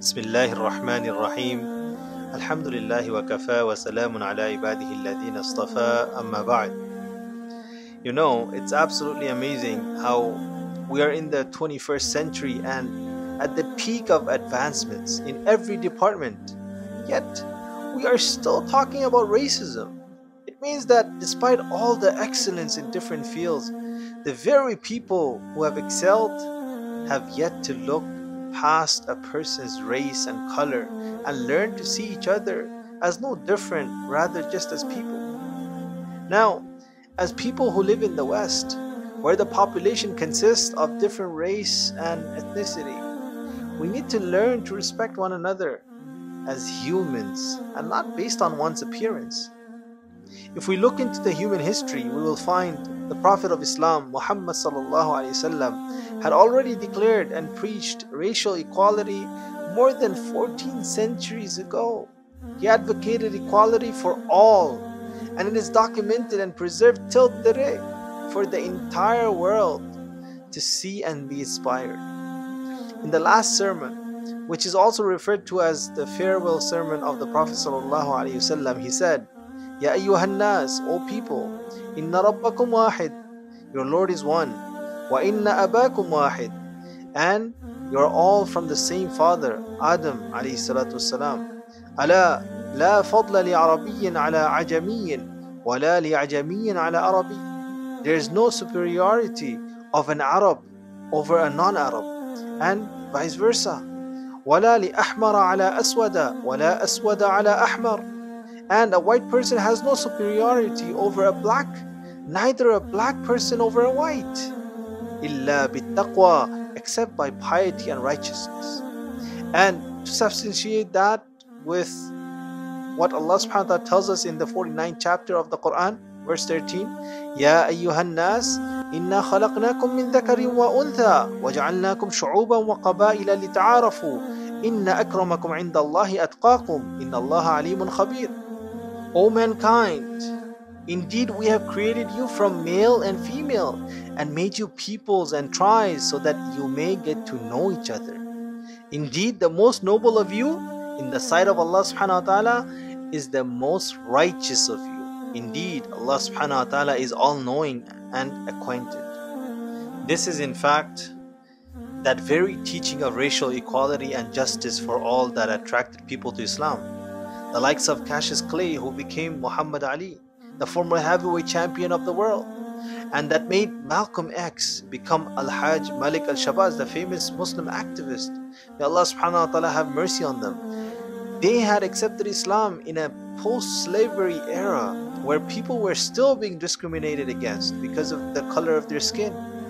بسم الله الرحمن الرحيم الحمد لله وكفى وسلام على عباده الذين اصطفى أما بعد. You know, it's absolutely amazing how we are in the 21st century and at the peak of advancements in every department, yet we are still talking about racism. It means that despite all the excellence in different fields, the very people who have excelled have yet to look past a person's race and color and learn to see each other as no different, rather just as people. Now, as people who live in the West, where the population consists of different race and ethnicity, we need to learn to respect one another as humans and not based on one's appearance. If we look into the human history, we will find the Prophet of Islam, Muhammad sallallahu alaihi wasallam, had already declared and preached racial equality more than 14 centuries ago. He advocated equality for all, and it is documented and preserved till today for the entire world to see and be inspired. In the last sermon, which is also referred to as the farewell sermon of the Prophet sallallahu alaihi wasallam, he said, Ya ayyuhan nas, O people, inna rabbakum wahid, your Lord is one, wa inna abakum wahid, and you are all from the same father, Adam alayhi salatu wassalam. Ala la fadla li arabiyyin ala ajamiyyin, wa la li ajamiyyin ala arabi. There is no superiority of an Arab over a non-Arab, and vice versa. Wala li ahmara ala aswada, wa la aswada ala ahmar. And a white person has no superiority over a black, neither a black person over a white. Illa bittaqwa, except by piety and righteousness. And to substantiate that with what Allah subhanahu wa ta'ala tells us in the 49th chapter of the Quran, verse 13, Ya ayyuhan nas, inna khalaqnakum min dhakarin wa untha, wa ja'alnakum shu'uban wa qabaila lita'arafu, inna akramakum inda Allahi atqakum, inna Allaha alimun khabir. O mankind, indeed we have created you from male and female and made you peoples and tribes so that you may get to know each other. Indeed, the most noble of you in the sight of Allah subhanahu wa ta'ala is the most righteous of you. Indeed, Allah subhanahu wa ta'ala is all-knowing and acquainted. This is in fact that very teaching of racial equality and justice for all that attracted people to Islam. The likes of Cassius Clay, who became Muhammad Ali, the former heavyweight champion of the world, and that made Malcolm X become Al-Hajj Malik Al-Shabazz, the famous Muslim activist. May Allah subhanahu wa ta'ala have mercy on them. They had accepted Islam in a post-slavery era where people were still being discriminated against because of the color of their skin.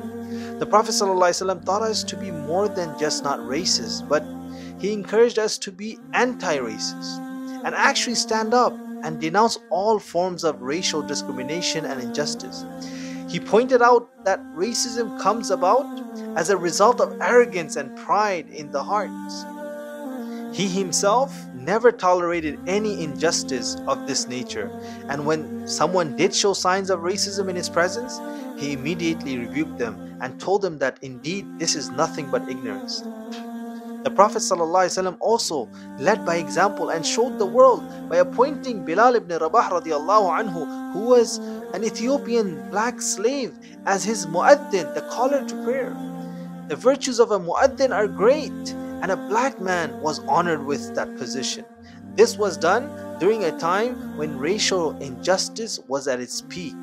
The Prophet ﷺ taught us to be more than just not racist, but he encouraged us to be anti-racist and actually stand up and denounce all forms of racial discrimination and injustice. He pointed out that racism comes about as a result of arrogance and pride in the hearts. He himself never tolerated any injustice of this nature, and when someone did show signs of racism in his presence, he immediately rebuked them and told them that indeed this is nothing but ignorance. The Prophet ﷺ also led by example and showed the world by appointing Bilal ibn Rabah radiallahu anhu, who was an Ethiopian black slave, as his muaddin, the caller to prayer. The virtues of a muaddin are great, and a black man was honored with that position. This was done during a time when racial injustice was at its peak.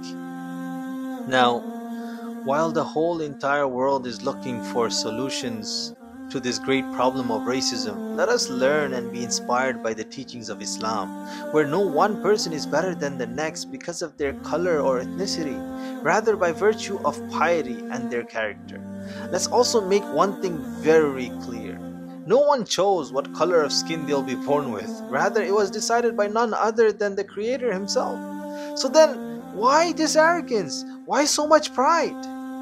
Now, while the whole entire world is looking for solutions to this great problem of racism, let us learn and be inspired by the teachings of Islam, where no one person is better than the next because of their color or ethnicity, rather by virtue of piety and their character. Let's also make one thing very clear. No one chose what color of skin they'll be born with. Rather, it was decided by none other than the Creator Himself. So then, why this arrogance? Why so much pride?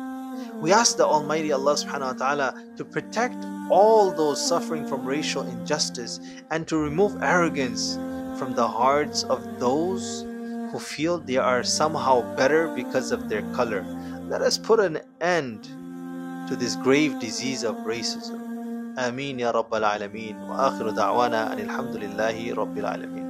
We ask the Almighty Allah subhanahu wa ta'ala to protect all those suffering from racial injustice and to remove arrogance from the hearts of those who feel they are somehow better because of their color. Let us put an end to this grave disease of racism. آمين يا رب العالمين. وآخر دعوانا أن الحمد لله رب العالمين.